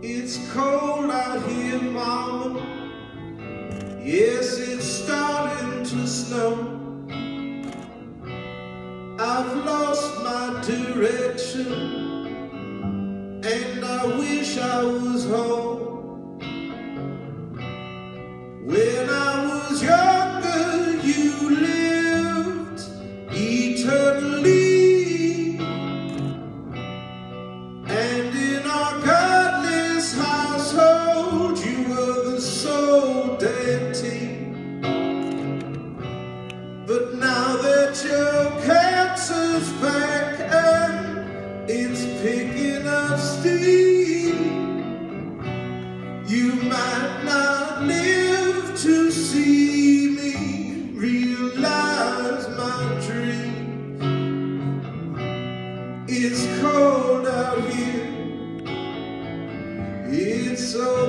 It's cold out here, mama. Yes, it's starting to snow. I've lost my direction, and I wish I was home. When I was younger, you lived eternally, and in our godless household, you were the sole deity. But now that your cancer's back and it's picking up steam, you might not live to see me realize my dream. It's cold out here, it's so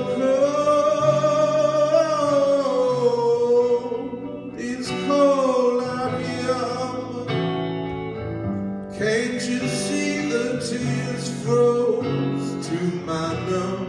cold, it's cold out here. Can't you see the tears froze to my numb?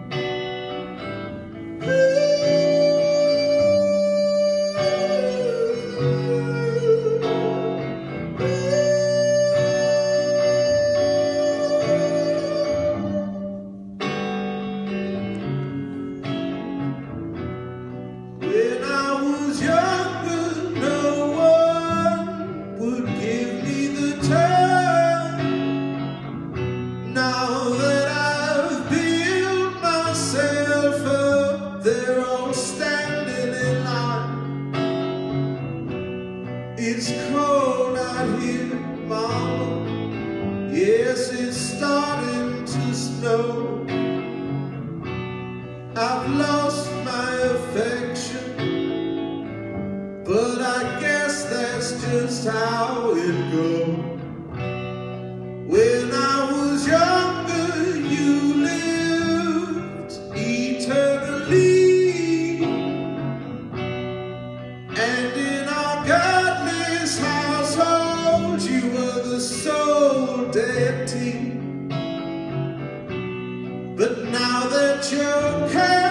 When I was younger, no one would give me the time. Now that I've built myself up, they're all standing in line. It's cold out here, mama. Yes, it's starting to snow. I've lost my affection, but I guess that's just how it goes. When I was younger, you lived eternally, and in our godless household, you were the sole deity. But now that you're